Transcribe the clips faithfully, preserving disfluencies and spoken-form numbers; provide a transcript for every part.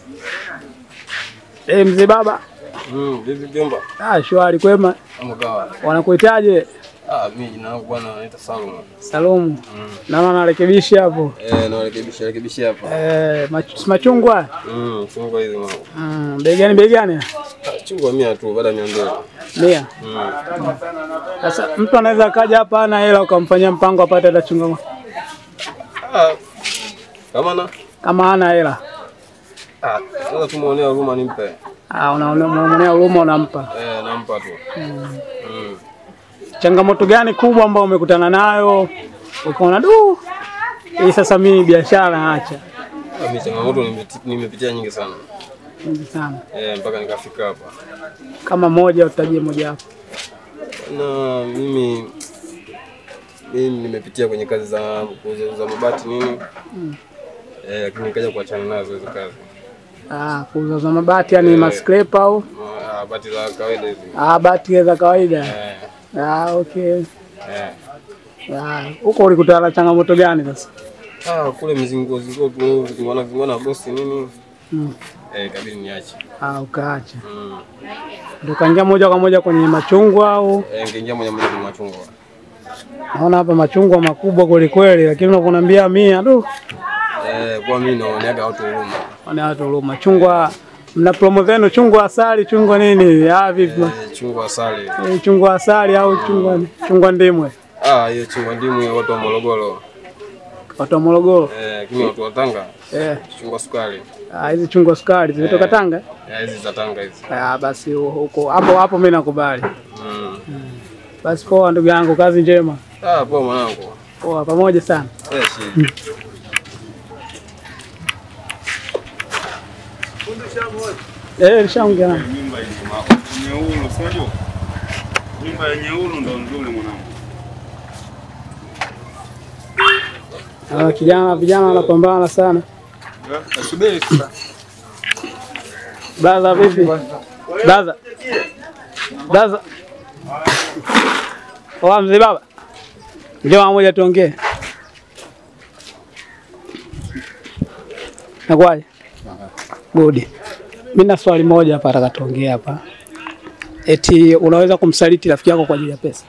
Eh, mzee baba. Mm, vipi Jomba? Ah, shwari kwema. Amgawa. Wanakuitaje? Ah, mimi jina langu bwana naitwa Salum. Salum. Mm. Naona narekebisha hapo. Eh, narekebisha rekebisha hapa. Eh, mach machungwa. Mm, chungwa hizo mama. Mm, bei gani bei gani? Ah, chungwa mia tu baada ya mia mbili. Mia. Mm. Sasa mtu anaweza akaja hapa ana hela ukamfanyia mpango apate hata chungwa. Ah. Kama na Kama hana hela. ah, sasa tumuonea huruma nimpe. Ah, unaonea huruma unampa. Eh, nampa tu. Mm. Mm. Changamoto gani kubwa ambayo umekutana nayo? Ukaona du, hii sasa mimi biashara naacha. Ah, mimi changamoto nimepitia nyingi sana. Nyingi sana. Eh, mpaka nikafika hapa. Kama moja utajie moja hapo. Na mimi mimi nimepitia kwenye kazi za kuuza mabati nini. Mm. Eh, lakini nikaja kuachana nazo hizo kazi. Ah, kuuza mabati yani eh, mascraper au? Ah, bati za kawaida hizi. Ah, bati za kawaida. Eh. Ah, okay. Eh. Ah, huko ulikutana na changamoto gani sasa? Ah, kule mzingo zingo tu vingwana vingwana bosi nini? Mm. Eh, kabidi niache. Ah, ukaacha. Mm. Ndio kaingia moja kwa moja kwenye machungwa au? Eh, ningeingia moja moja kwenye machungwa. Naona hapa machungwa makubwa kweli kweli, lakini unaponiambia mia tu. Eh, kwa mimi naoneaga watu huruma. Naona watu huruma. Chungwa mna promo zenu chungwa asali, chungwa nini? Ah, vipi? Eh, chungwa asali. Eh, chungwa asali au chungwa chungwa ndimwe? Ah, hiyo chungwa ndimwe watu wa Morogoro. Watu wa Morogoro. Eh, kimi watu wa Tanga. Eh, chungwa sukari. Ah, hizi chungwa sukari zimetoka eh, Tanga? Eh, hizi za Tanga hizi. Ah, basi huko hapo hapo mimi nakubali. Mm. Hmm. Basi poa ndugu yangu, kazi njema. Ah, poa mwanangu. Poa pamoja sana. Eh, shii. Eh, nishaongea naye. Nyumba yenye nyeulu, sio? Nyumba yenye nyeulu ndo nzuri mwanangu. Ah, kijana vijana wanapambana sana. Subiri sasa. Blaza vipi? Blaza. Blaza. Oa mzee baba. Njoo mmoja tuongee. Nakwaje? Good. Mimi na swali moja hapa nataka tuongee hapa. Eti unaweza kumsaliti rafiki yako kwa ajili ya pesa?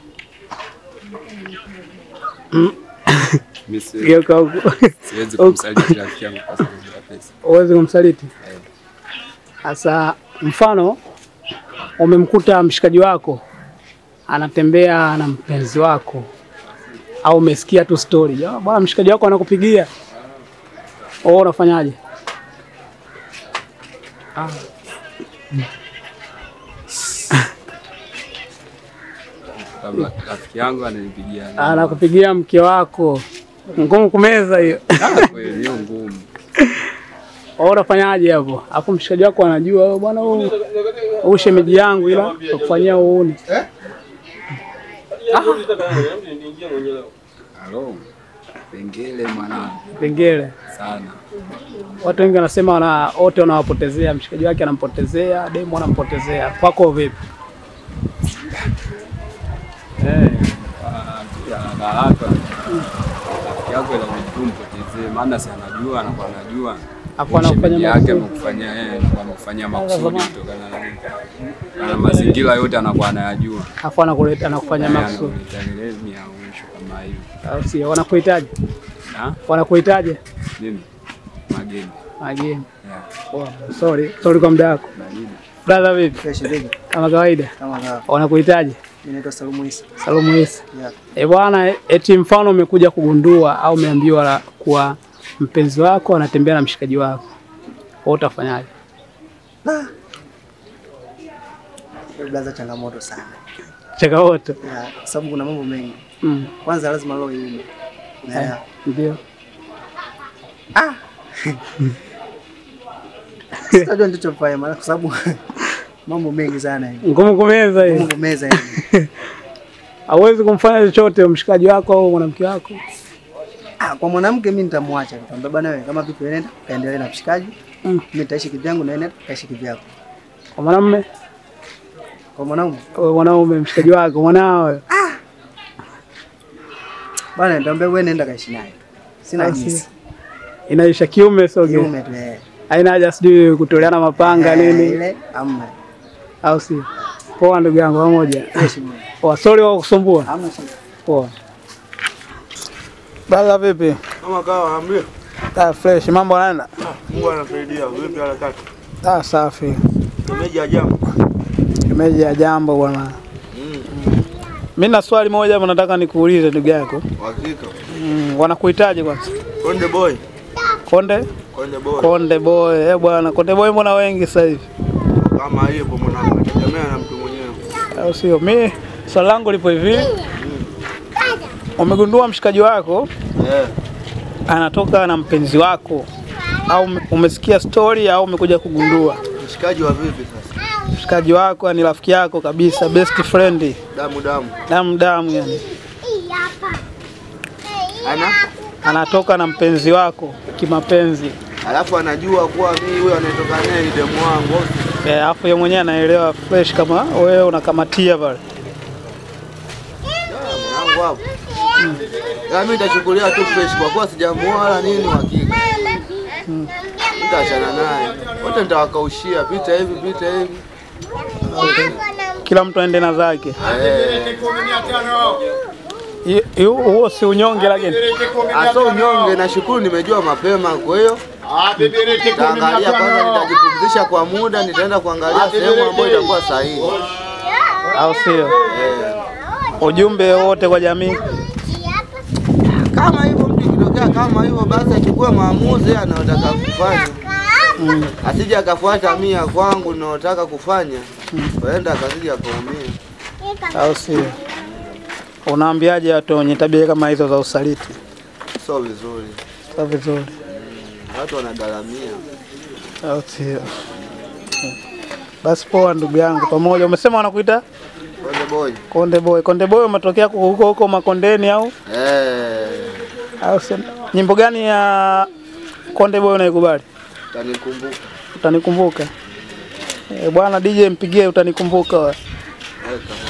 Mm. Mimi siwezi kumsaliti rafiki yangu kwa sababu ya pesa. Uweze kumsaliti? Sasa mfano umemkuta mshikaji wako anatembea na mpenzi wako au umesikia tu story. Bwana mshikaji wako anakupigia. Wewe unafanyaje? Ah. Kama rafiki yangu ananipigia. Anakupigia mke wako. Ngumu kumeza hiyo. Ah, kweli hiyo ngumu. Wewe unafanyaje hapo? Hapo mshikaji wako anajua wewe bwana huyu huyu shemeji yangu ila kufanyia uone. Eh? Ah. Halo. Pengele mwanangu. Pengele sana. Watu wengi wanasema wana wote wanawapotezea, mshikaji wake anampotezea, demu anampotezea. Kwako vipi? Eh, ah, haraka. Yako ila mtumpotezee, maana si anajua na kwa anajua. Hapo anafanya yake amekufanyia yeye na anakufanyia makusudi kutokana na nini? Na mazingira yote anakuwa anayajua. Hapo anakuleta anakufanya makusudi. Mimi au mwisho kama hiyo. Au si wanakuhitaji? Ah? Wanakuhitaji? Mimi. Mageni. Mageni. Yeah. Oh, sorry. Sorry kwa muda wako. Mageni. Brother vipi? Fresh vipi? Kama kawaida. Kama kawaida. Wanakuhitaji? Mimi naitwa Salum Isa. Salum Isa. Yeah. Eh bwana, eti mfano umekuja kugundua au umeambiwa kuwa mpenzi wako anatembea na mshikaji wako. Wewe utafanyaje? Ah. Blaza changamoto sana. Changamoto? Yeah, sababu kuna mambo mengi. Mm. Kwanza lazima roho iume. Yeah. Ndio. Ah. Sitajua ndicho kufanya maana kwa sababu mambo mengi sana hivi. Ngumu kumeza hivi. Ngumu kumeza hivi. Hauwezi kumfanya chochote mshikaji wako au mwanamke wako? Ah, kwa mwanamke mimi nitamwacha. Nitamwambia bwana wewe kama vipi unaenda kaendelee na mshikaji. Mm. Mimi nitaishi kivyangu na yeye ataishi kivyako. Kwa mwanamume? Kwa mwanaume? Kwa mwanaume mshikaji wako, mwanao. Ah. Bwana nitamwambia wewe nenda kaishi naye. Sina jinsi. Inaisha kiume sio kiume tu eh. Haina haja sijui kutoleana mapanga Eh, nini. Ile amna. Au si? Poa ndugu yangu pamoja. Fresh bwana. Poa, sorry kwa kusumbua. Hamna shida. Poa. Bala vipi? Kama kawa ambie. Ah, fresh, mambo yanaenda? Mungu anasaidia. Vipi harakati? Ah, safi. Tumeji ajabu. Tumeji ya jambo bwana. Mm. Mimi na swali moja hapo nataka nikuulize ndugu yako. Hakika. Mm, wanakuhitaji kwanza? Konde boy. Konde? Konde boy. Konde boy. Eh bwana, Konde boy mbona wengi sasa hivi? Kama hiyo kwa mwanangu tegemea na mtu mwenyewe. Au sio? Mimi swali langu lipo hivi. Umegundua mshikaji wako Eh. anatoka na mpenzi wako au umesikia story au umekuja kugundua? Mshikaji wa vipi sasa? Mshikaji wako ni rafiki yako kabisa, best friend. Damu damu. Damu damu yani. Ana? Anatoka na mpenzi wako kimapenzi. Alafu anajua kuwa mimi huyo anatoka naye ni demu wangu. Eh, alafu yeye mwenyewe anaelewa fresh kama wewe unakamatia pale. Mwanangu hapo. Ya mimi nitachukulia tu fresh kwa kuwa sijamuoa nini hakika. Mm. Nitaachana naye. Wote nitawakaushia pita hivi pita hivi. Okay. Kila mtu aende na zake. Eh. Huo si unyonge lakini. Aso unyonge, nashukuru nimejua mapema kwa hiyo. Nitaangalia kwanza, nitajipumzisha kwa muda, nitaenda kuangalia sehemu ambayo itakuwa sahihi. Au sio? Eh. Ujumbe wote kwa jamii. Kama hivyo mtu kitokea kama hivyo basi achukue maamuzi anayotaka kufanya. Mm. Asije akafuata mia kwangu ninayotaka kufanya. Waenda akazidi akaumia. Au sio? Unaambiaje watu wenye tabia kama hizo za usaliti? Sio vizuri. Sio vizuri. Mm. Watu wanagaramia. Au sio? Basi poa ndugu yangu pamoja. Umesema wanakuita Konde boy. Konde boy. Konde boy umetokea huko huko Makondeni au? Eh. Au sio? Nyimbo gani ya Konde boy unaikubali? Utanikumbuka. Utanikumbuka. Eh, bwana D J mpigie utanikumbuka. Weka.